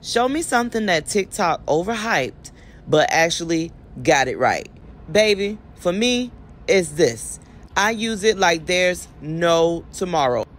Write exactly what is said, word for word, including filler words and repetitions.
Show me something that TikTok overhyped, but actually got it right. Baby, for me, it's this. I use it like there's no tomorrow.